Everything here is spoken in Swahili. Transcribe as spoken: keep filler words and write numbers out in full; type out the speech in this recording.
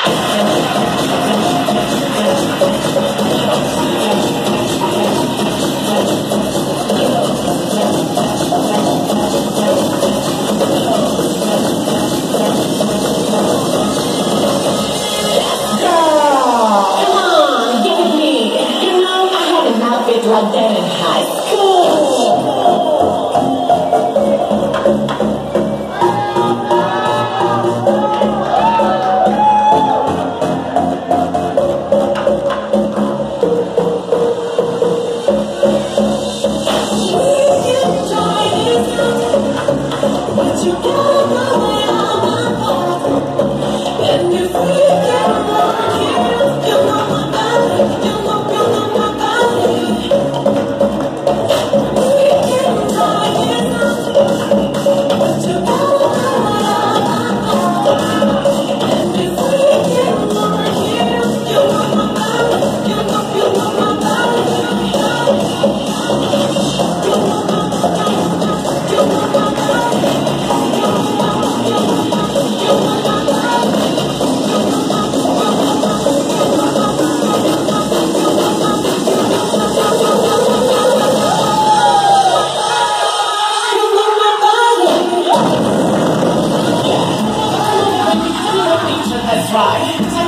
Like that in high but you gotta know where I'm at. And if we get along, you know my body, you know, you know my body. We get tired, but you gotta know where I'm at. And if we get along, you know my body, you know, you know my body. You know my body, you know my body. That's right.